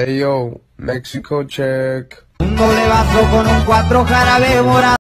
Hey yo, Mexico check. Un doble vaso con un 4 jarabe morado.